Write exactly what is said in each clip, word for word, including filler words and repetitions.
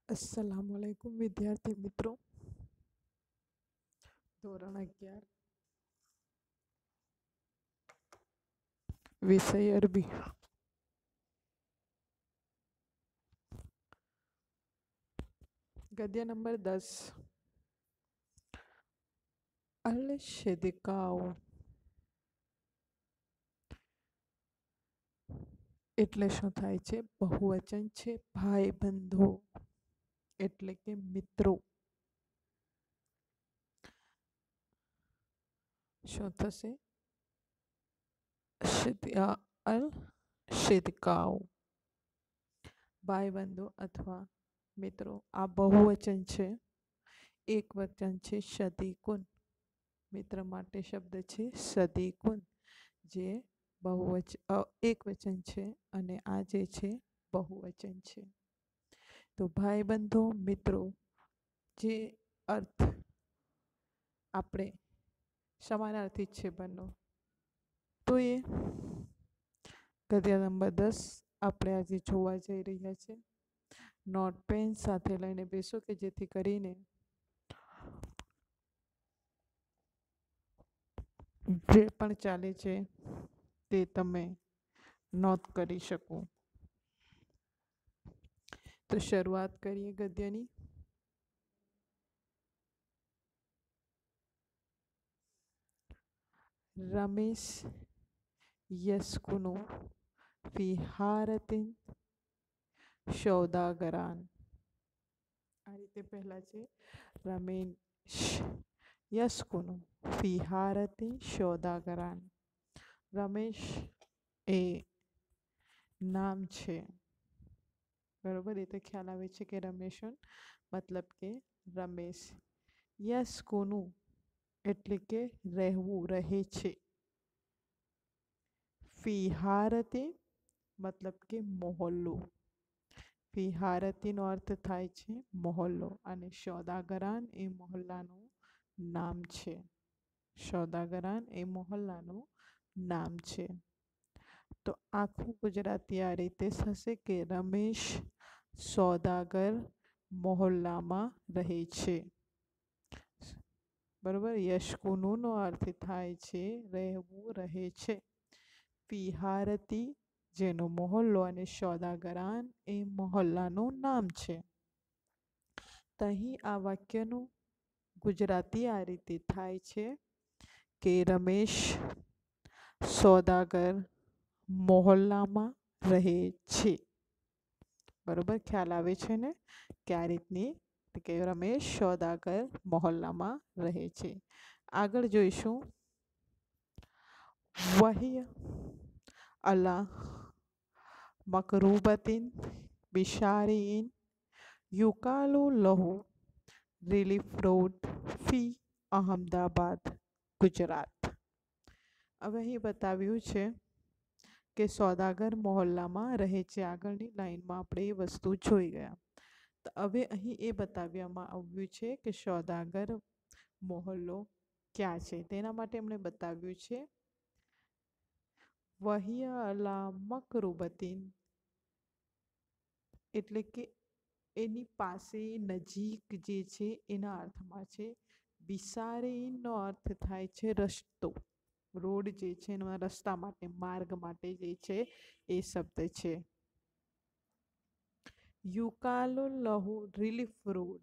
अस्सलाम वालेकुम विद्यार्थी मित्रों। ધોરણ અગિયાર વિષય અરબી ગદ્ય નંબર દસ. અલ શિદકાઓ એટલે શું થાય છે? બહુવચન છે. ભાઈ બંધો એટલે કે મિત્રો. શું થશે? અલ શિદકાઓ ભાઈ બંધો અથવા મિત્રો. આ બહુવચન છે. એક વચન છે સદીકુન. મિત્ર માટે શબ્દ છે સદીકુન, જે બહુવચ એક વચન છે અને આ જે છે બહુવચન છે. તો ભાઈ બંધો મિત્રો, જે અર્થ આપણે સમાનાર્થી જ છે બંને. તો એ ગદ્ય નંબર દસ આપણે આજે જોવા જઈ રહ્યા છે. નોટ પેન સાથે લઈને બેસો કે જેથી કરીને જે પણ ચાલે છે તે તમે નોંધ કરી શકો. તો શરૂઆત કરીએ ગદ્યની. રમેશ યસ્કુનુ ફી હારતિન સૌદાગરાન. આ રીતે પહેલા છે રમેશ યસ્કુનુ ફી હારતિન સૌદાગરાન. રમેશ એ નામ છે, બરોબર. એ તો ખ્યાલ આવે છે કે રમેશન મતલબ કે રમેશ. યસ્કુનુ એટલે કે રહેવું, રહે છે. ફી હારતી મતલબ કે મોહલ્લો. ફી હારતીનો અર્થ થાય છે મોહલ્લો, અને સૌદાગરાન એ મોહલ્લાનું નામ છે. સૌદાગરાન એ મોહલ્લાનું નામ છે. તો આખું ગુજરાતી આ રીતે થશે કે રમેશ સૌદાગર મોહલ્લામાં રહે છે. બરોબર. યશકુનુનો અર્થ થાય છે રહેવું, રહે છે. ફી હારતી જેનો મોહલ્લો, અને સૌદાગરાન એ મોહલ્લાનું નામ છે. તો અહીં આ વાક્યનું ગુજરાતી આ રીતે થાય છે કે રમેશ સૌદાગર મોહલ્લામાં રહે છે. બરોબર. ખ્યાલ આવે છે ને કે આ રીતની કે રમેશ સૌદાગર મોહલ્લામાં રહે છે. આગળ જોઈશું. વહી અલા મકરૂબતિન બિશારીન યુકાલુ લહુ રિલીફ રોડ ફી અહમદાબાદ ગુજરાત. હવે અહીં બતાવ્યું છે કે સોદાગર મોહલ્લામાં રહે છે. આગળની લાઈનમાં આપણે એ વસ્તુ જોઈ ગયા. તો હવે અહીં એ બતાવવામાં આવ્યું છે કે સોદાગર મોહલ્લો ક્યાં છે. તેના માટે એમણે બતાવ્યું છે વહિય અલા મકરૂબતિન એટલે કે એની પાસે, નજીક જે છે એના અર્થમાં છે. બિસારીનો અર્થ થાય છે રસ્તો, રોડ જે છે એના રસ્તા માટે, માર્ગ માટે જે છે એ શબ્દ છે. યુકાલો લહુ રિલીફ રોડ.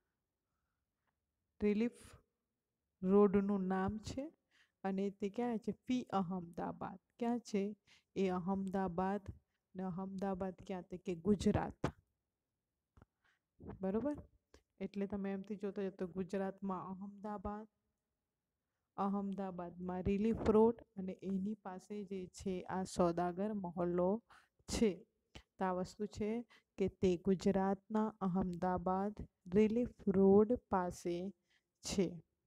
રિલીફ રોડનું નામ છે અને તે ક્યાં છે? ફી અહમદાબાદ. ક્યાં છે? એ અહમદાબાદ. ને અહમદાબાદ ક્યાં? તે કે ગુજરાત. બરોબર. એટલે તમે એમથી જોતા જતો ગુજરાતમાં અહમદાબાદ, અહમદાબાદમાં રિલીફ રોડ, અને એની પાસે જે છે આ સોદાગર મોહલ્લો છે. તો આ વસ્તુ છે કે તે ગુજરાતના અહમદાબાદ રિલીફ રોડ પાસે છે.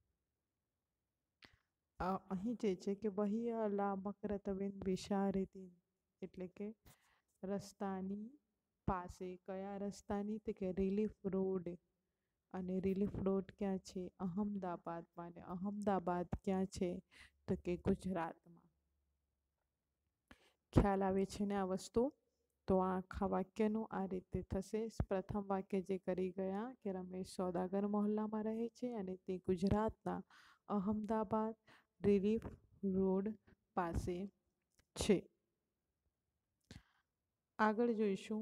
અહીં જે છે કે વહી અલા મકરતબિન બિશારદીન એટલે કે રસ્તાની પાસે. કયા રસ્તાની? તો કે રિલીફ રોડ. અને રિલીફ રોડ ક્યાં છે? અહમદાબાદમાં. અને અહમદાબાદ ક્યાં છે? તો કે ગુજરાતમાં. ખ્યાલ આવે છે ને આ વસ્તુ? તો આ આખા વાક્યનું આ રીતે થશે. પ્રથમ વાક્ય જે કરી ગયા કે રમેશ સોદાગર મહોલ્લામાં રહે છે અને તે ગુજરાતના અહમદાબાદ રિલીફ રોડ પાસે છે. આગળ જોઈશું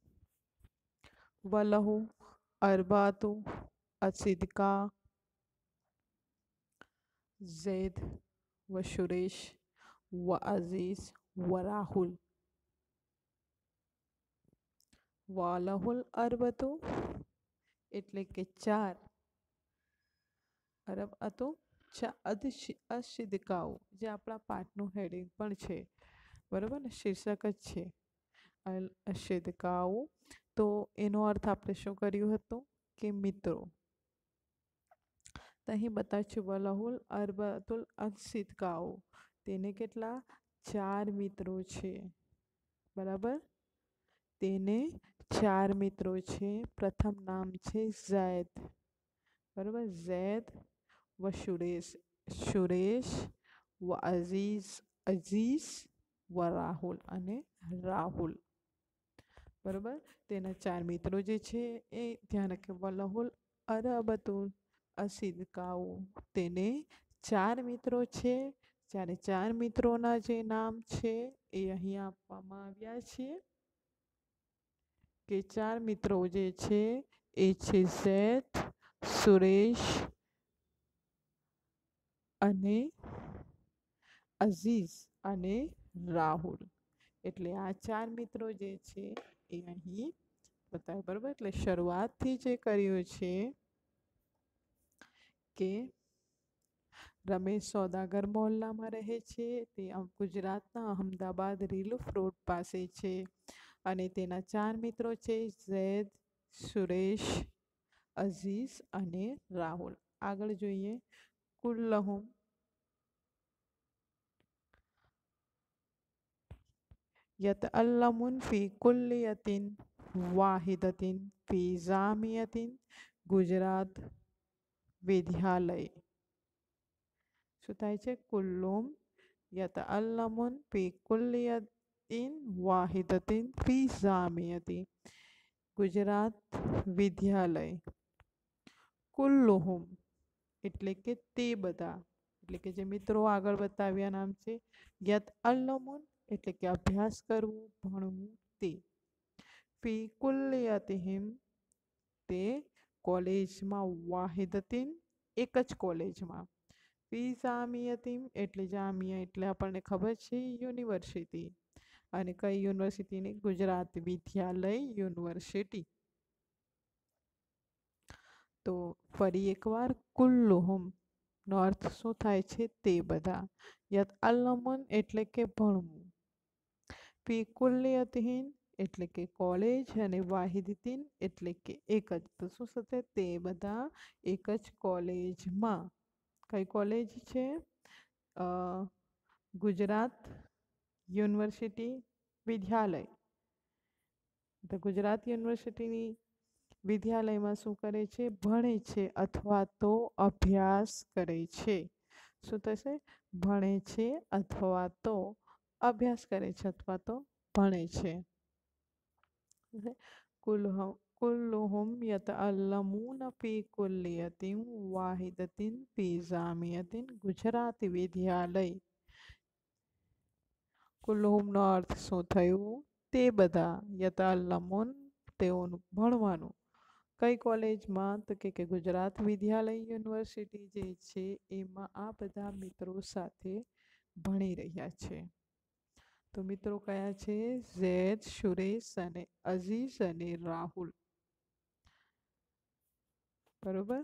વલહુ અરબાતુ અસિદકા ઝૈદ વ સુરેશ વ અઝીઝ વ રાહુલ. વાલહુલ અરબતુ એટલે કે ચાર, અરબ અતો અસિદકાઓ જે આપણા પાઠનું હેડિંગ પણ છે, બરાબર ને, શીર્ષક જ છે અલ અસિદકાઓ. તો એનો અર્થ આપણે શું કર્યું હતું કે મિત્રો. તો અહીં બતાવ્યું છે વલહુલ અરબતુલ અસિદકાઓ, તેને કેટલા ચાર મિત્રો છે, બરાબર. તેને ચાર મિત્રો છે. પ્રથમ નામ છે ઝૈદ, બરાબર, ઝૈદ વ સુરેશ, સુરેશ વ અઝીઝ, અઝીઝ વ રાહુલ અને રાહુલ, બરાબર. તેના ચાર મિત્રો જે છે એ ધ્યાન રાખે. વલહુલ અરબતુલ અસિદકાઓ, તેને ચાર મિત્રો છે. જ્યારે ચાર મિત્રોના જે નામ છે એ અહીં આપવામાં આવ્યા છે કે ચાર મિત્રો જે છે એ છે ઝૈદ, સુરેશ અને અઝીઝ અને રાહુલ. એટલે આ ચાર મિત્રો જે છે એ અહીં બતાવે, બરાબર. એટલે શરૂઆતથી જે કર્યું છે કે રમેશ સોદાગર મહોલ્લામાં રહે છે, તે ગુજરાતના અહમદાબાદ રિલીફ રોડ પાસે છે અને તેના ચાર મિત્રો છે ઝૈદ, સુરેશ, અઝીઝ અને રાહુલ. આગળ જોઈએ કુલ્લહુમ યતઅલ્લમુન ફી કુલ્લિયતિન વાહિદતિન ફી જામિયતિન ગુજરાત વિદ્યાલય. શું થાય છે? કુલ્લુમ યતઅલ્લમુન ફી કુલ્લિયતિન વાહિદતિન ફી જામિયતિન ગુજરાત વિદ્યાલય. કુલ્લુહુમ એટલે કે તે બધા, એટલે કે જે મિત્રો આગળ બતાવ્યા નામ છે. યતઅલ્લમુન એટલે કે અભ્યાસ કરવું, ભણવું તે. ફી કુલ્લિયતિહિમ તે કોલેજમાં, વાહિદતિન એક જ કોલેજમાં. ફી જામિયતિન એટલે જામિયા એટલે આપણને ખબર છે યુનિવર્સિટી, અને કઈ યુનિવર્સિટીની? ગુજરાત વિદ્યાલય યુનિવર્સિટી. તો ફરી એકવાર કુલ્લુહુમ નો અર્થ શું થાય છે? તે બધા. યતઅલ્લમુન એટલે કે ભણવું. ફી કુલ્લિયતિહિન એટલે કે કોલેજ, અને વાહિદતિન એટલે કે એક જ. તો શું થશે? તે બધા એક જ કોલેજમાં. કઈ કોલેજ છે? અ ગુજરાત યુનિવર્સિટી વિદ્યાલય. તો ગુજરાત યુનિવર્સિટીની વિદ્યાલયમાં શું કરે છે? ભણે છે અથવા તો અભ્યાસ કરે છે. શું થશે? ભણે છે અથવા તો અભ્યાસ કરે છે અથવા તો ભણે છે. કુલ્લુહુમ કુલ્લુહુમ યતઅલ્લમૂન ફી કુલ્લિયતિન વાહિદતિન ફી જામિયતિન ગુજરાત વિદ્યાલય. કુલ્લુહુમનો અર્થ શું થયું? તે બધા. યતઅલ્લમૂન તેઓનું ભણવાનું. કઈ કોલેજમાં? તો કે ગુજરાત વિદ્યાલય યુનિવર્સિટી જે છે એમાં આ બધા મિત્રો સાથે ભણી રહ્યા છે. તો મિત્રો કયા છે? ઝૈદ, સુરેશ અને અઝીઝ અને રાહુલ, બરોબર.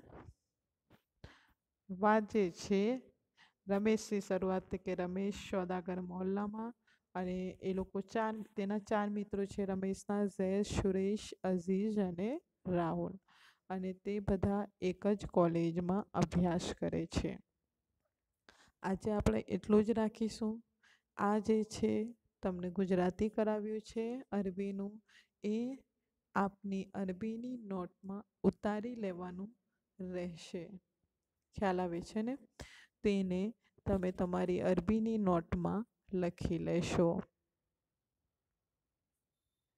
વાત જે છે રમેશની શરૂઆત કે રમેશ સોદાગર મહોલ્લામાં, અને એ લોકો ચાર, તેના ચાર મિત્રો છે રમેશના ઝૈદ, સુરેશ, અઝીઝ અને રાહુલ, અને તે બધા એક જ કોલેજમાં અભ્યાસ કરે છે. આજે આપણે એટલું જ રાખીશું. આ જે છે તમને ગુજરાતી કરાવ્યું છે અરબીનું, એ આપની અરબીની નોટમાં ઉતારી લેવાનું રહેશે. ખ્યાલ આવે છે ને? તેને તમે તમારી અરબીની નોટમાં લખી લેશો.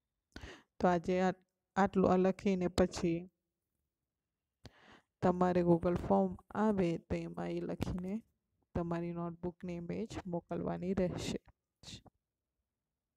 તો આજે આ આટલું આ લખીને પછી તમારે ગૂગલ ફોર્મ આવે તો એમાં એ લખીને તમારી નોટબુકની ઇમેજ મોકલવાની રહેશે.